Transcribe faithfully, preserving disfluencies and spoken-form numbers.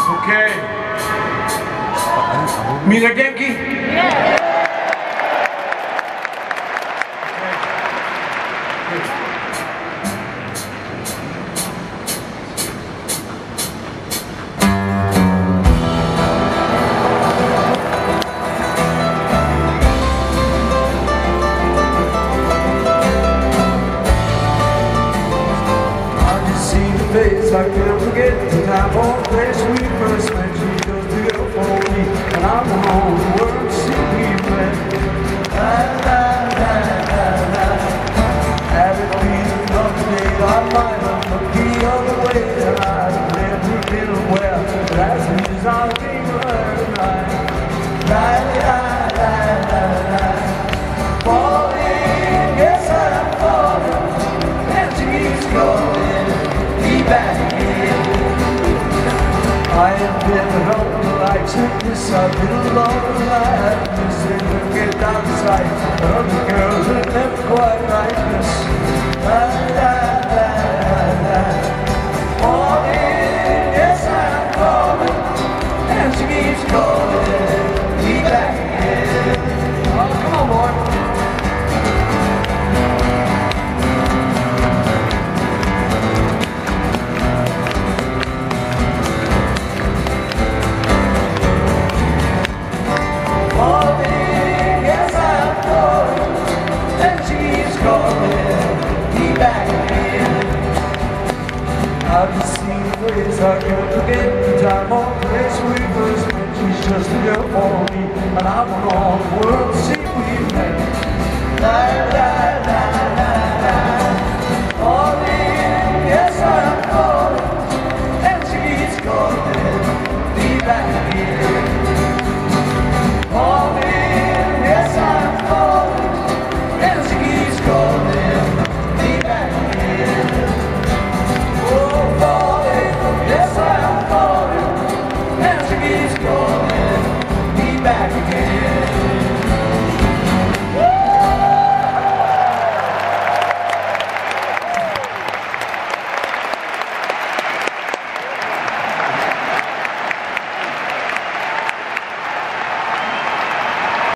Okay. Mira Genki? Yeah. I can't forget the time or place we first met. She goes to go for me, and I'm on the world to see we met. La la la la la. Had it been another day, I might have looked the other way, and I'd have never been aware that as it is I'll be her tonight. La la la la la. Falling, yes I'm falling, and she keeps going. Be back. I have been home like sickness, I've been alone alive. You say we'll get down the sight, but other girls are never quite like this. La la la la. Falling, yes I'm falling, and she keeps calling me back again. Oh, come on, boy. I've seen ways I can't forget the time or place we first met. She's just a girl for me, and I want all the world to see we met. La la la.